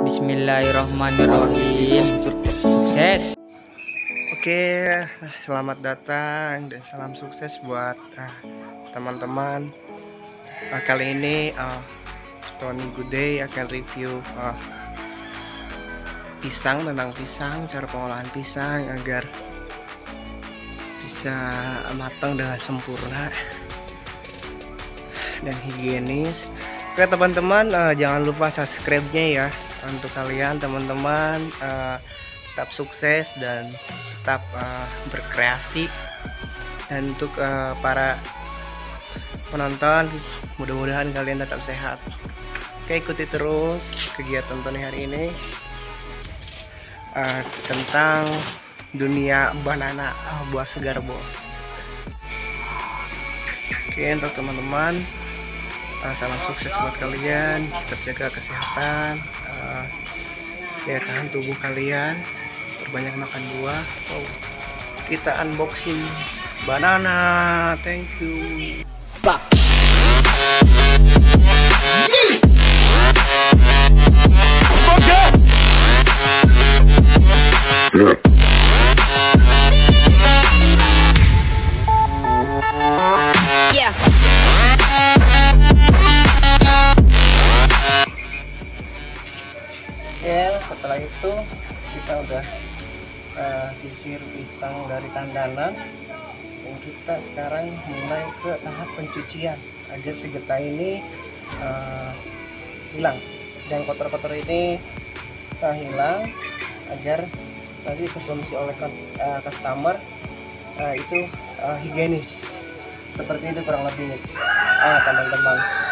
Bismillahirrahmanirrahim. Sukses. Oke, selamat datang dan salam sukses buat teman-teman. Kali ini Tony Good Day akan review pisang, cara pengolahan pisang agar bisa matang dengan sempurna dan higienis. Oke teman-teman, jangan lupa subscribe-nya ya untuk kalian teman-teman. Tetap sukses dan tetap berkreasi, dan untuk para penonton mudah-mudahan kalian tetap sehat. Oke, ikuti terus kegiatan Tony hari ini tentang dunia banana, buah segar bos. Oke, untuk teman-teman, salam sukses buat kalian. Tetap jaga kesehatan, daya tahan tubuh kalian, perbanyak makan buah. Kita unboxing banana. Thank you. Setelah itu kita udah sisir pisang dari tandanan, dan kita sekarang mulai ke tahap pencucian agar si getah ini hilang dan kotor-kotor ini hilang, agar nanti konsumsi oleh customer itu higienis. Seperti itu kurang lebih teman-teman.